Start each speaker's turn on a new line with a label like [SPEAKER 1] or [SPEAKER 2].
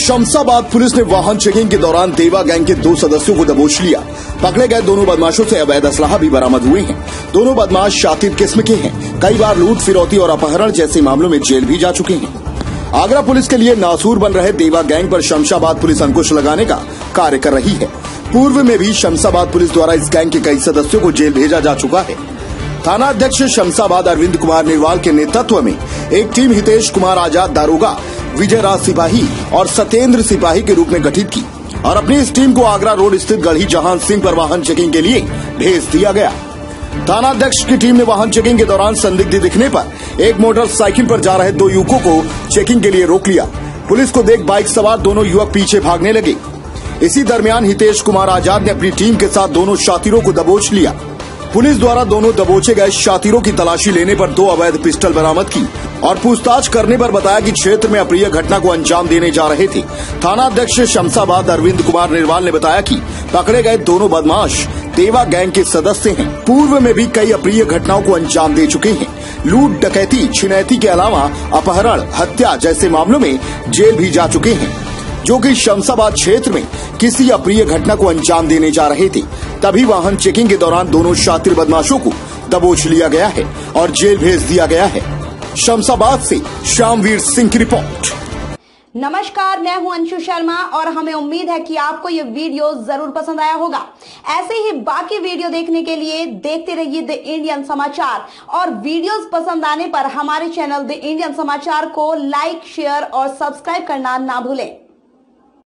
[SPEAKER 1] Shamshabad police ने वाहन checking के दौरान देवा गैंग के 2 सदस्यों को दबोच लिया। पकड़े गए दोनों बदमाशों से अवैध असलाहा भी बरामद हुए हैं। दोनों बदमाश शातिर किस्म के हैं। कई बार लूट, फिरौती और अपहरण जैसे मामलों में जेल भी जा चुके हैं। आगरा पुलिस के लिए नासूर बन रहे देवा गैंग पर शमशाबाद पुलिस अंकुश लगाने का कार्य कर रही है। पूर्व में भी शमशाबाद पुलिस द्वारा इस गैंग के कई सदस्यों को जेल भेजा जा चुका है। थाना अध्यक्ष शमशाबाद अरविंद कुमार निर्वाल के नेतृत्व में एक टीम हितेश कुमार आजाद दारोगा, विजय राज सिपाही और सत्येंद्र सिपाही के रूप में गठित की और अपनी इस टीम को आगरा रोड स्थित गढ़ी जहान सिंह पर वाहन चेकिंग के लिए भेज दिया गया। थाना अध्यक्ष की टीम ने वाहन चेकिंग के दौरान संदिग्ध दिखने पर एक मोटरसाइकिल पर जा रहे 2 युवकों को चेकिंग के लिए रोक लिया। पुलिस को देख बाइक सवार दोनों युवक पीछे भागने लगे। इसी दरमियान हितेश कुमार आजाद ने अपनी टीम के साथ दोनों शातिरों को दबोच लिया। पुलिस द्वारा दोनों दबोचे गए शातिरों की तलाशी लेने पर 2 अवैध पिस्टल बरामद की और पूछताछ करने पर बताया कि क्षेत्र में अप्रिय घटना को अंजाम देने जा रहे थे। थाना अध्यक्ष शमशाबाद अरविंद कुमार निर्वाल ने बताया कि पकड़े गए दोनों बदमाश देवा गैंग के सदस्य हैं। पूर्व में भी कई अप्रिय घटनाओं को अंजाम दे चुके हैं। लूट, डकैती, छिनैती के अलावा अपहरण, हत्या जैसे मामलों में जेल भी जा चुके हैं, जो कि शमशाबाद क्षेत्र में किसी अप्रिय घटना को अंजाम देने जा रहे थे। तभी वाहन चेकिंग के दौरान दोनों शातिर बदमाशों को दबोच लिया गया है और जेल भेज दिया गया है। शमशाबाद से श्यामवीर सिंह की रिपोर्ट।
[SPEAKER 2] नमस्कार, मैं हूं अंशु शर्मा और हमें उम्मीद है कि आपको ये वीडियो जरूर पसंद आया होगा। ऐसे ही बाकी वीडियो देखने के लिए देखते रहिए द इंडियन समाचार और वीडियोस पसंद आने पर हमारे चैनल द इंडियन समाचार को लाइक, शेयर और सब्सक्राइब करना ना भूलें।